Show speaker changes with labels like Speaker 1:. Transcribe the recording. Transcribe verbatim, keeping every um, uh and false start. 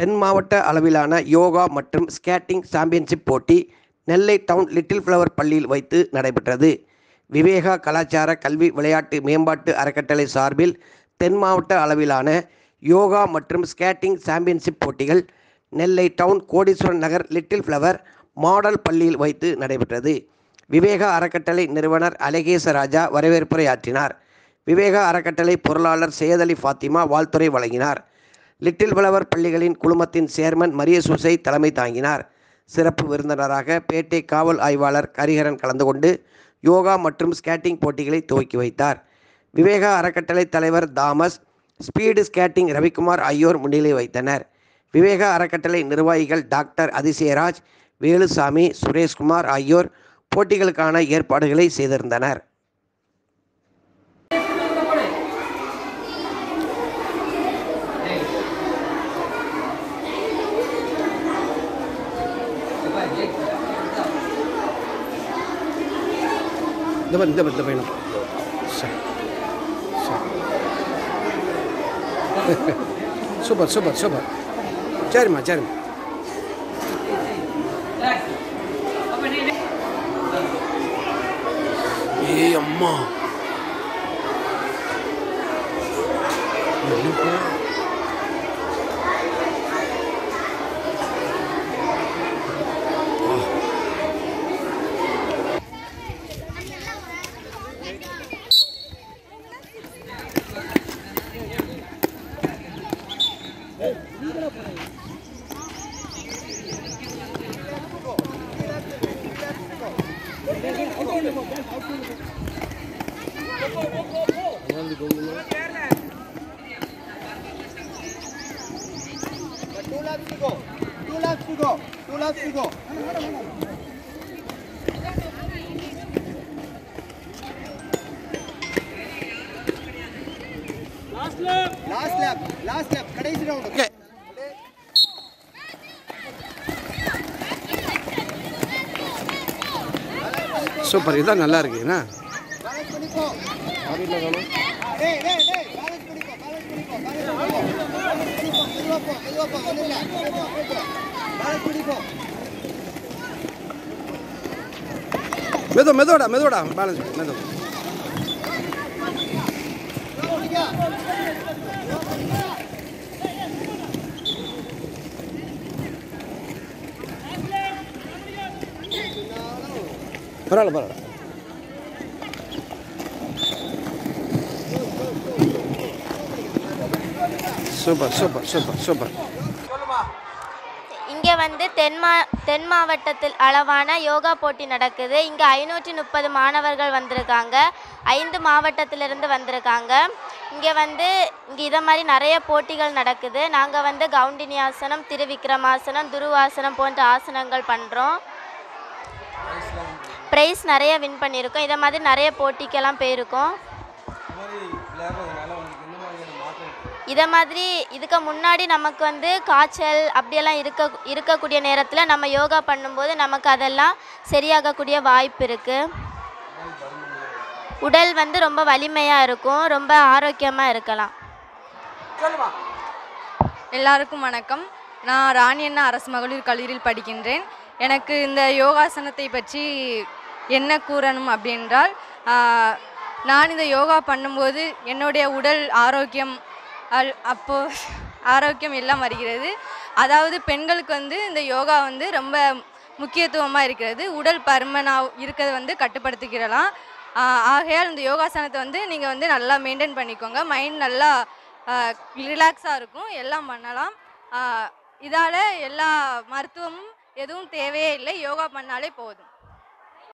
Speaker 1: தென் மாவட்ட அளவிலான யோகா மற்றும் ஸ்கேட்டிங் சாம்பியன்ஷிப் போட்டி நெல்லை டவுன் லிட்டில் ஃப்ளவர் பள்ளியில் வைத்து நடைபெற்றது. விவேகா கலாச்சார கல்வி விளையாட்டு மேம்பாட்டு அறக்கட்டளை சார்பில் தென் மாவட்ட அளவிலான யோகா மற்றும் ஸ்கேட்டிங் சாம்பியன்ஷிப் போட்டிகள் நெல்லை டவுன் கோடீஸ்வரன் நகர் லிட்டில் ஃப்ளவர் மாடல் பள்ளியில் வைத்து நடைபெற்றது. விவேகா அறக்கட்டளை நிறுவனர் அழகேச ராஜா வரவேற்புரையாற்றினார். விவேகா அறக்கட்டளை பொருளாளர் சையத் அலி ஃபாத்திமா வாழ்த்துரை வழங்கினார். லிட்டில் ஃப்ளவர் பள்ளிகளின் குழுமத்தின் சேர்மன் மரியசூசை தலைமை தாங்கினார். சிறப்பு விருந்தினராக பேட்டை காவல் ஆய்வாளர் ஹரிஹரன் கலந்து கொண்டு யோகா மற்றும் ஸ்கேட்டிங் போட்டிகளை துவக்கி வைத்தார். விவேகா அறக்கட்டளை தலைவர் தாமஸ், ஸ்பீடு ஸ்கேட்டிங் ரவிக்குமார் ஆகியோர் முன்னிலை வைத்தனர். விவேகா அறக்கட்டளை நிர்வாகிகள் டாக்டர் அதிசயராஜ், வேலுசாமி, சுரேஷ்குமார் ஆகியோர் போட்டிகளுக்கான ஏற்பாடுகளை செய்திருந்தனர். இந்த இந்த இந்த பையனும் சூப்பர் சூப்பர் சூப்பர் சரிம்மா சரிம்மா. ஏ அம்மா
Speaker 2: Last lap, last lap, கடைசி ரவுண்ட். ஓகே.
Speaker 1: சூப்பர், இதான் நல்லா இருக்கு. என்ன
Speaker 2: பேலன்ஸ் பண்ணிக்கோ.
Speaker 1: ஆரில வேணும்.
Speaker 2: டேய் டேய் டேய் பேலன்ஸ் பண்ணிக்கோ, பேலன்ஸ் பண்ணிக்கோ, பேலன்ஸ் பண்ணிக்கோ. மெதுவா போ, மெதுவா போ, ஒண்ணு இல்ல. பேலன்ஸ் பண்ணிக்கோ.
Speaker 1: மெது மெதுடா மெதுடா பேலன்ஸ் மெது. பரவாயில்ல பரவாயில்ல. Super super super super.
Speaker 3: இங்கே வந்து தென் மா தென் மாவட்டத்தில் அளவான யோகா போட்டி நடக்குது. இங்கே ஐநூற்றி முப்பது மாணவர்கள் வந்திருக்காங்க. ஐந்து மாவட்டத்திலிருந்து வந்திருக்காங்க. இங்கே வந்து இங்கே இதை மாதிரி நிறைய போட்டிகள் நடக்குது. நாங்கள் வந்து கவுண்டினியாசனம், திருவிக்ரமாசனம், துருவாசனம் போன்ற ஆசனங்கள் பண்ணுறோம். ப்ரைஸ் நிறைய வின் பண்ணியிருக்கோம். இதை மாதிரி நிறைய போட்டிக்கெல்லாம் போயிருக்கோம். இதை மாதிரி இதுக்கு முன்னாடி நமக்கு வந்து காய்ச்சல் அப்படியெல்லாம் இருக்க இருக்கக்கூடிய நேரத்தில் நம்ம யோகா பண்ணும்போது நமக்கு அதெல்லாம் சரியாகக்கூடிய வாய்ப்பு இருக்குது. உடல் வந்து ரொம்ப வலிமையாக இருக்கும், ரொம்ப ஆரோக்கியமாக இருக்கலாம்.
Speaker 4: எல்லாருக்கும் வணக்கம். நான் ராணி அண்ணா அரசு மகளிர் கல்லூரியில் படிக்கின்றேன். எனக்கு இந்த யோகாசனத்தை பற்றி என்ன கூறணும் அப்படின்றால், நான் இந்த யோகா பண்ணும்போது என்னுடைய உடல் ஆரோக்கியம் அல் அப்போது ஆரோக்கியம் எல்லாம் வருகிறது. அதாவது பெண்களுக்கு வந்து இந்த யோகா வந்து ரொம்ப முக்கியத்துவமாக இருக்கிறது. உடல் பருமனாக இருக்கிறது வந்து கட்டுப்படுத்திக்கிறலாம். ஆகையால் இந்த யோகாசனத்தை வந்து நீங்கள் வந்து நல்லா மெயின்டைன் பண்ணிக்கோங்க. மைண்ட் நல்லா ரிலாக்ஸாக இருக்கும், எல்லாம் பண்ணலாம். இதால் எல்லா மருத்துவமும் எதுவும் தேவையே இல்லை, யோகா பண்ணாலே போதும்.